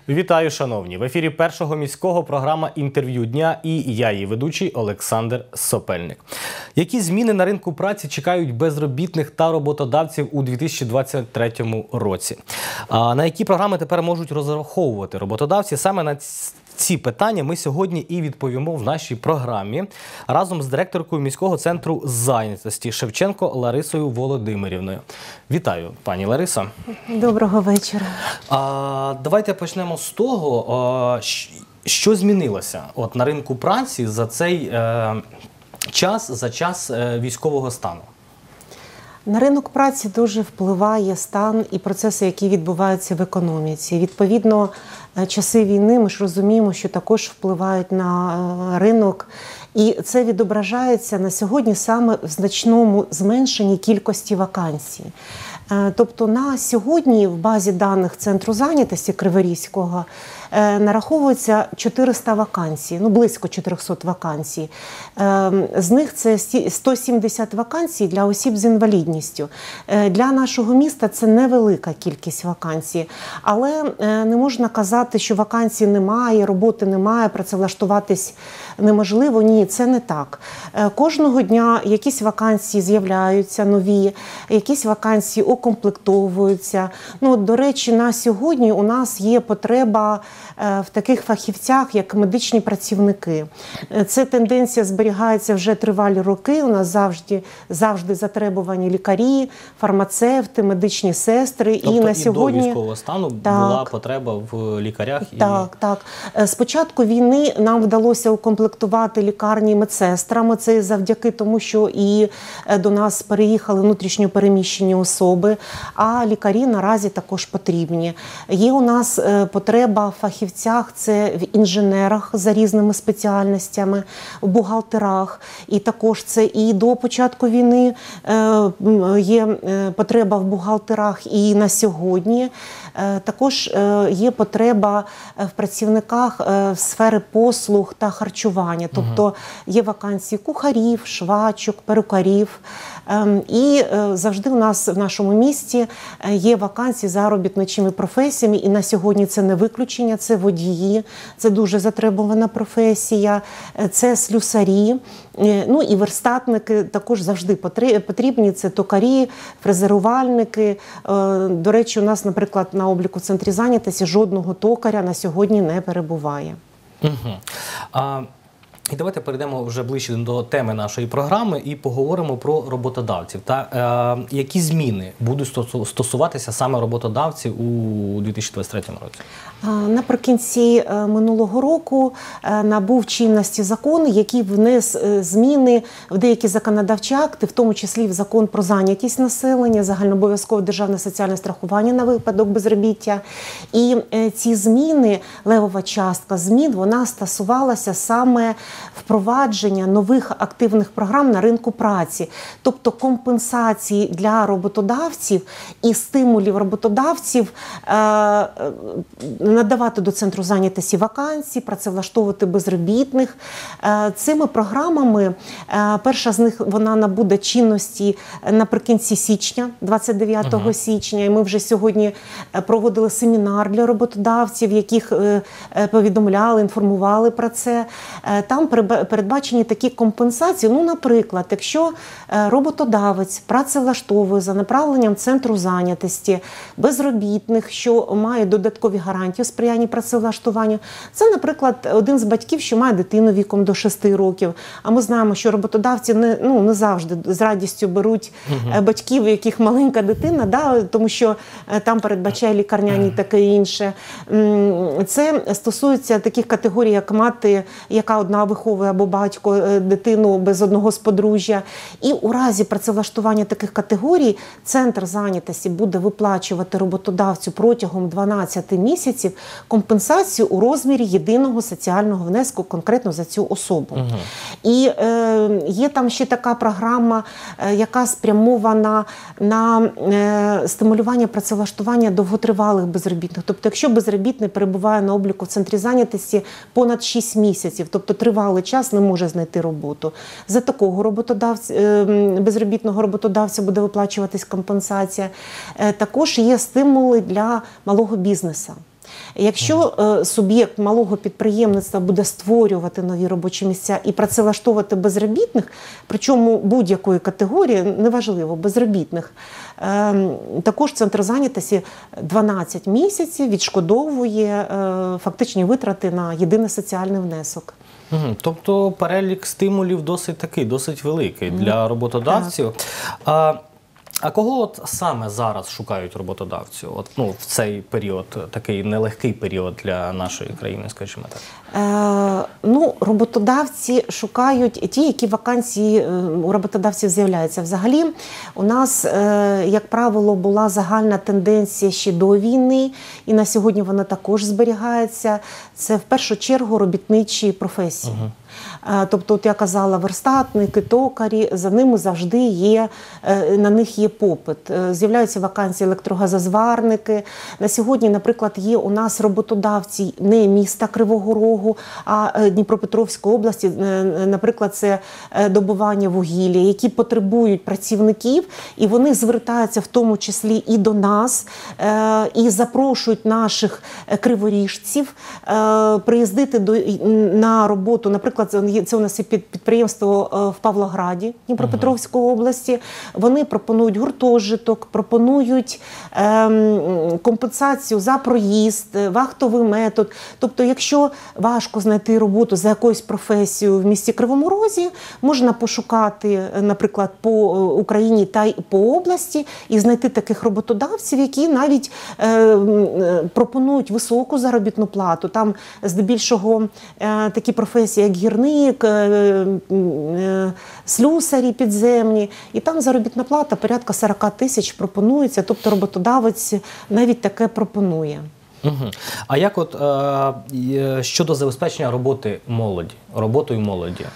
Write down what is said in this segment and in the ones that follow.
Вітаю, шановні! В ефірі Першого міського програма «Інтерв'ю дня» і я, її ведучий Олександр Сопельник. Які зміни на ринку праці чекають безробітних та роботодавців у 2023 році? На які програми тепер можуть розраховувати роботодавці? Саме на ці питання ми сьогодні і відповімо в нашій програмі разом з директоркою міського центру зайнятості Шевченко Ларисою Володимирівною. Вітаю, пані Ларисо. Доброго вечора. Давайте почнемо з того, що змінилося на ринку праці за цей час військового стану. На ринок праці дуже впливає стан і процеси, які відбуваються в економіці. Відповідно, часи війни, ми ж розуміємо, що також впливають на ринок. І це відображається на сьогодні саме в значному зменшенні кількості вакансій. Тобто на сьогодні в базі даних Центру зайнятості Криворізького нараховується 400 вакансій, близько 400 вакансій. З них це 170 вакансій для осіб з інвалідністю. Для нашого міста це невелика кількість вакансій, але не можна казати, що вакансій немає, роботи немає, працевлаштуватись неможливо. Ні, це не так. Кожного дня якісь вакансії з'являються нові, якісь вакансії укомплектовуються. До речі, на сьогодні у нас є потреба в таких фахівцях, як медичні працівники. Ця тенденція зберігається вже тривалі роки. У нас завжди затребувані лікарі, фармацевти, медичні сестри. Тобто і на сьогодні до військового стану була потреба в лікарях? Так. З початку війни нам вдалося укомплектувати лікарні медсестрами. Це завдяки тому, що і до нас переїхали внутрішньо переміщені особи, а лікарі наразі також потрібні. Є у нас потреба в фахівцях, це в інженерах за різними спеціальностями, в бухгалтерах. І також це і до початку війни є потреба в бухгалтерах і на сьогодні. Також є потреба в працівниках сфери послуг та харчування. Тобто є вакансії кухарів, швачок, перукарів. І завжди у нас в нашому місті є вакансії за робітничими професіями. І на сьогодні це не виключення, це водії, це дуже затребувана професія, це слюсарі. І верстатники також завжди потрібні. Це токарі, фрезерувальники. До речі, у нас, наприклад, на обліку в центрі зайнятості жодного токаря на сьогодні не перебуває. І давайте перейдемо вже ближче до теми нашої програми і поговоримо про роботодавців. Та які зміни будуть стосуватися саме роботодавців у 2023 році? Наприкінці минулого року набув чинності закон, який внес зміни в деякі законодавчі акти, в тому числі в Закон про зайнятість населення, загальнообов'язкове державне соціальне страхування на випадок безробіття. І ці зміни, левова частка змін, вона стосувалася саме впровадження нових активних програм на ринку праці, тобто компенсації для роботодавців і стимулів роботодавців надавати до Центру зайнятості вакансії, працевлаштовувати безробітних. Цими програмами, перша з них, вона набуде чинності наприкінці січня, 29 січня. І ми вже сьогодні проводили семінар для роботодавців, яких повідомляли, інформували про це. Там передбачені такі компенсації. Наприклад, якщо роботодавець працевлаштовує за направленням Центру зайнятості безробітних, що має додаткові гарантії сприяння працевлаштуванню, це, наприклад, один з батьків, що має дитину віком до 6 років. А ми знаємо, що роботодавці не завжди з радістю беруть батьків, у яких маленька дитина, тому що там передбачає лікарняні і таке інше. Це стосується таких категорій, як мати, яка одна виховує, або батько дитину без одного з подружжя. І у разі працевлаштування таких категорій Центр зайнятості буде виплачувати роботодавцю протягом 12 місяців компенсацію у розмірі єдиного соціального внеску конкретно за цю особу. І є там ще така програма, яка спрямована на стимулювання працевлаштування довготривалих безробітних. Тобто, якщо безробітний перебуває на обліку в Центрі зайнятості понад 6 місяців, тобто тривалий час не може знайти роботу, за такого безробітного роботодавця буде виплачуватись компенсація. Також є стимули для малого бізнесу. Якщо суб'єкт малого підприємництва буде створювати нові робочі місця і працевлаштовувати безробітних, причому будь-якої категорії, неважливо, безробітних, також центр зайнятості 12 місяців відшкодовує фактичні витрати на єдиний соціальний внесок. Тобто перелік стимулів досить великий для роботодавців. А кого от саме зараз шукають роботодавці? В цей період, такий нелегкий період для нашої країни, скажімо так. Роботодавці шукають ті, які вакансії у роботодавців з'являються. Взагалі, у нас, як правило, була загальна тенденція ще до війни, і на сьогодні вона також зберігається. Це в першу чергу робітничі професії. Тобто, от я казала, верстатники, токарі, за ними завжди є, на них є попит. З'являються вакансії електрогазозварники. На сьогодні, наприклад, є у нас роботодавці не міста Кривого Рогу, а Дніпропетровської області, наприклад, це добування вугілля, які потребують працівників, і вони звертаються в тому числі і до нас, і запрошують наших криворіжців приїздити на роботу, наприклад, це у нас є підприємство в Павлограді, Дніпропетровської області. Вони пропонують гуртожиток, пропонують компенсацію за проїзд, вахтовий метод. Тобто, якщо важко знайти роботу за якоюсь професією в місті Кривому Розі, можна пошукати, наприклад, по Україні та й по області і знайти таких роботодавців, які навіть пропонують високу заробітну плату. Там здебільшого такі професії, як гірник, слюсарі підземні. І там заробітна плата порядка 40 тисяч пропонується, тобто роботодавець навіть таке пропонує. А як щодо забезпечення роботою молоді?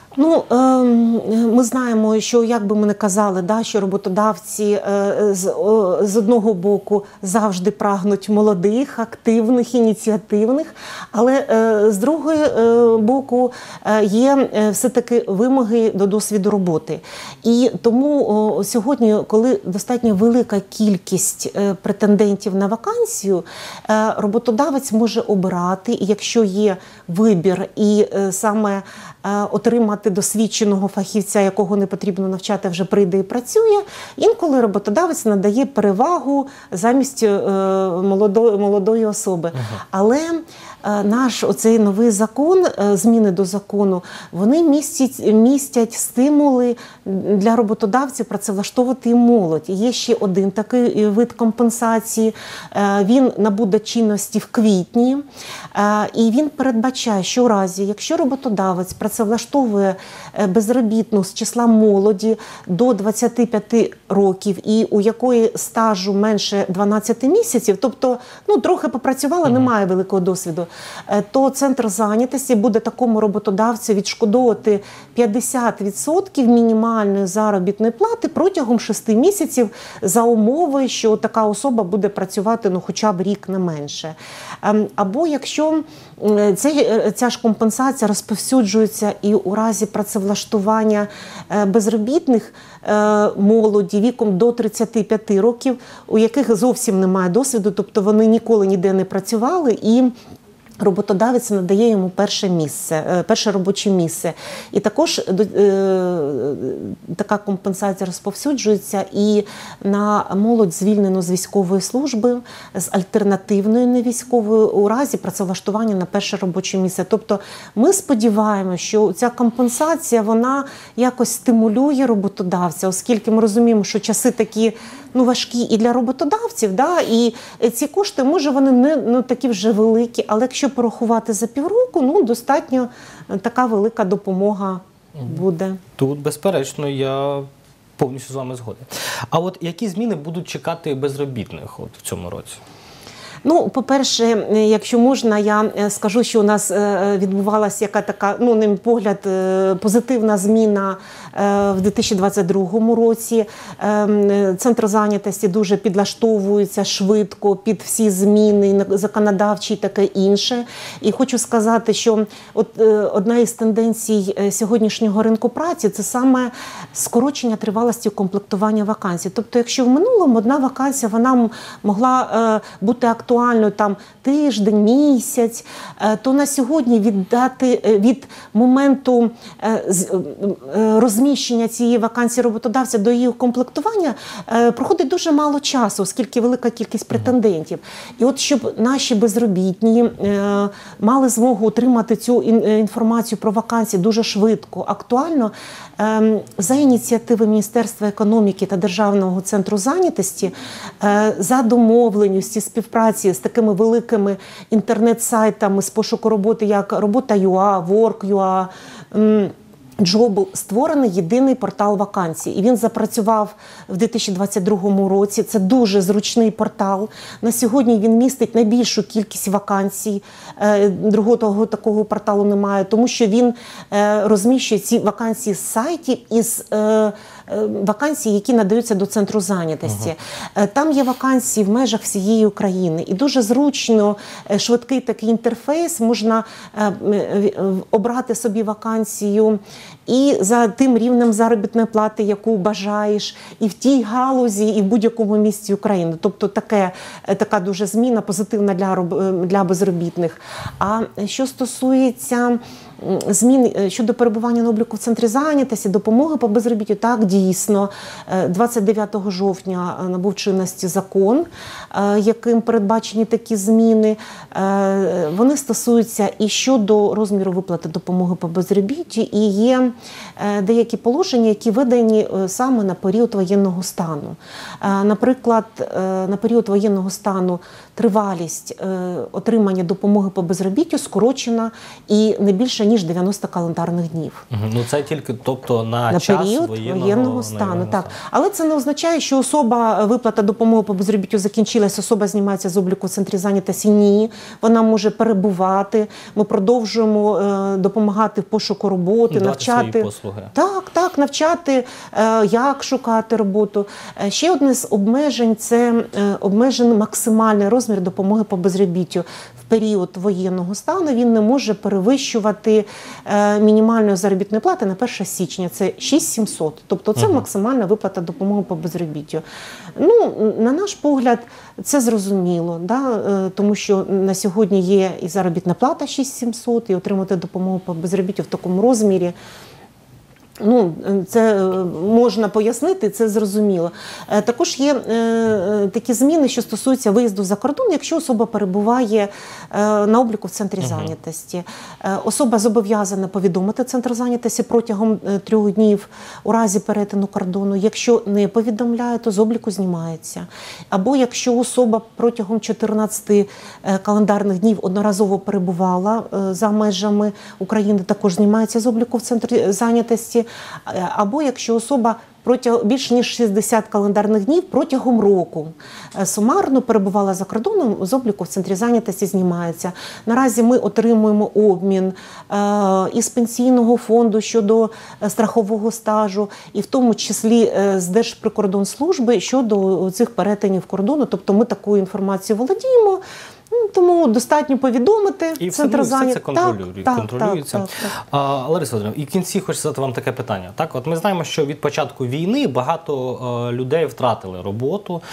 Ми знаємо, що, як би ми не казали, що роботодавці з одного боку завжди прагнуть молодих, активних, ініціативних, але з другого боку є все-таки вимоги до досвіду роботи. І тому сьогодні, коли достатньо велика кількість претендентів на вакансію, роботодавець може обирати, якщо є вибір і саме отримати досвідченого фахівця, якого не потрібно навчати, вже прийде і працює. Інколи роботодавець надає перевагу замість молодої особи. Але наш оцей новий закон, зміни до закону, вони містять стимули для роботодавців працевлаштовувати і молодь. Є ще один такий вид компенсації. Він набуде чинності в квітні. І він передбачає, що у разі, якщо роботодавець працевлаштовує безробітну з числа молоді до 25 років і у якої стажу менше 12 місяців, тобто трохи попрацювала, немає великого досвіду, то центр зайнятості буде такому роботодавцю відшкодовувати 50% мінімальної заробітної плати протягом 6 місяців за умови, що така особа буде працювати хоча б рік не менше. Або якщо ця ж компенсація розповсюджується і у разі працевлаштування безробітних молоді віком до 35 років, у яких зовсім немає досвіду, тобто вони ніколи ніде не працювали, і роботодавець надає йому перше робоче місце. І також така компенсація розповсюджується і на молодь, звільнену з військової служби, з альтернативної невійськової у разі працевлаштування на перше робоче місце. Тобто ми сподіваємося, що ця компенсація, вона якось стимулює роботодавця, оскільки ми розуміємо, що часи такі важкі і для роботодавців, і ці кошти, може, вони не такі вже великі, але якщо порахувати за півроку, достатньо така велика допомога буде. Тут, безперечно, я повністю з вами згоден. А які зміни будуть чекати безробітних в цьому році? По-перше, якщо можна, я скажу, що у нас відбувалася яка така, на мій погляд, позитивна зміна в 2022 році. Центр зайнятості дуже підлаштовується швидко під всі зміни, законодавчі і таке інше. І хочу сказати, що одна із тенденцій сьогоднішнього ринку праці – це саме скорочення тривалості комплектування вакансій. Тобто, якщо в минулому одна вакансія, вона могла бути актуальною актуальною там тиждень, місяць, то на сьогодні від моменту розміщення цієї вакансії роботодавця до її комплектування проходить дуже мало часу, оскільки велика кількість претендентів. І от щоб наші безробітні мали змогу отримати цю інформацію про вакансії дуже швидко, актуально, за ініціативи Міністерства економіки та Державного центру зайнятості, за домовленістю співпраці з такими великими інтернет-сайтами з пошуку роботи, як Робота.ua, Work.ua, Джобл, створений єдиний портал вакансій. І він запрацював в 2022 році. Це дуже зручний портал. На сьогодні він містить найбільшу кількість вакансій. Другого такого порталу немає, тому що він розміщує ці вакансії з сайтів із вакансій, які надаються до центру зайнятості. Там є вакансії в межах всієї України. І дуже зручно, швидкий такий інтерфейс, можна обрати собі вакансію і за тим рівнем заробітної плати, яку бажаєш, і в тій галузі, і в будь-якому місці України. Тобто така дуже зміна позитивна для безробітних. А що стосується змін щодо перебування на обліку в центрі зайнятості, допомоги по безробіттю, так, дійсно, 29 жовтня набув чинності закон, яким передбачені такі зміни. Вони стосуються і щодо розміру виплати допомоги по безробіттю, і є деякі положення, які видані саме на період воєнного стану. Наприклад, на період воєнного стану тривалість отримання допомоги по безробіттю скорочена і не більше ніж 90 календарних днів. Ну це тільки, тобто на час період воєнного стану. Так. Але це не означає, що виплата допомоги по безробіттю закінчилась, особа знімається з обліку в центрі зайнятості. Ні, вона може перебувати. Ми продовжуємо допомагати в пошуку роботи, навчати свої послуги. Так, навчати, як шукати роботу. Ще одне з обмежень – це обмежений максимальний розмір допомоги по безробіттю. В період воєнного стану він не може перевищувати мінімальної заробітної плати на 1 січня. Це 6700. Тобто це максимальна виплата допомоги по безробіттю. Ну, на наш погляд, це зрозуміло, да? Тому що на сьогодні є і заробітна плата 6700, і отримати допомогу по безробіттю в такому розмірі. Ну, це можна пояснити, це зрозуміло. Також є такі зміни, що стосуються виїзду за кордон, якщо особа перебуває на обліку в центрі зайнятості. Особа зобов'язана повідомити центр зайнятості протягом 3 днів у разі перетину кордону. Якщо не повідомляє, то з обліку знімається. Або якщо особа протягом 14 календарних днів одноразово перебувала за межами України, також знімається з обліку в центрі зайнятості. Або якщо особа більше ніж 60 календарних днів протягом року сумарно перебувала за кордоном, з обліку в центрі зайнятості знімається. Наразі ми отримуємо обмін із пенсійного фонду щодо страхового стажу, і в тому числі з Держприкордонслужби щодо цих перетинів кордону. Тобто ми такою інформацією володіємо. Тому достатньо повідомити. І все це контролюється. Лариса Володимирівна, і в кінці хочу задати вам таке питання. Так, от ми знаємо, що від початку війни багато людей втратили роботу.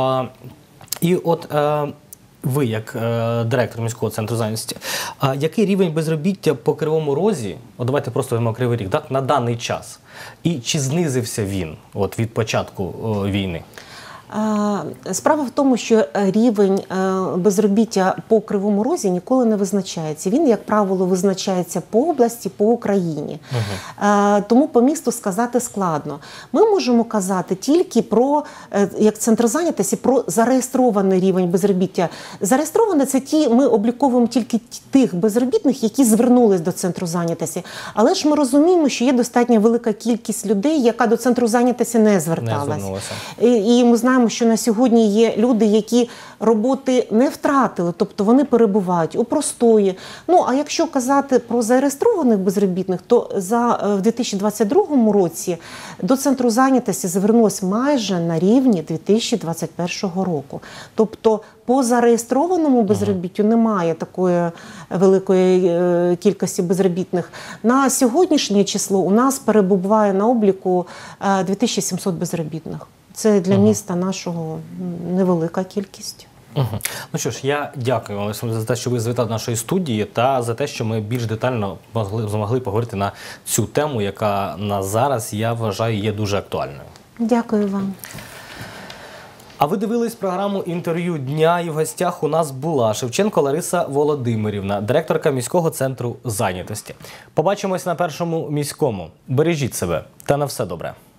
І от ви, як директор міського центру зайнятості, який рівень безробіття по Кривому Розі, от давайте просто візьмемо Кривий Ріг, так, на даний час? І чи знизився він от від початку війни? Справа в тому, що рівень безробіття по Кривому Розі ніколи не визначається. Він, як правило, визначається по області, по Україні. Тому по місту сказати складно. Ми можемо казати тільки про, як центр зайнятості, про зареєстрований рівень безробіття. Зареєстровані – це ми обліковуємо тільки тих безробітних, які звернулись до центру зайнятості. Але ж ми розуміємо, що є достатньо велика кількість людей, яка до центру зайнятості не зверталась. І ми знаємо, що на сьогодні є люди, які роботи не втратили, тобто вони перебувають у простої. Ну, а якщо казати про зареєстрованих безробітних, то в 2022 році до центру зайнятості звернулось майже на рівні 2021 року. Тобто по зареєстрованому безробіттю немає такої великої кількості безробітних. На сьогоднішнє число у нас перебуває на обліку 2700 безробітних. Це для міста нашого невелика кількість. Ну що ж, я дякую вам, Олександр, за те, що ви завітали до нашої студії та за те, що ми більш детально змогли поговорити на цю тему, яка на зараз, я вважаю, є дуже актуальною. Дякую вам. А ви дивились програму «Інтерв'ю дня», і в гостях у нас була Шевченко Лариса Володимирівна, директорка міського центру зайнятості. Побачимось на Першому міському. Бережіть себе та на все добре.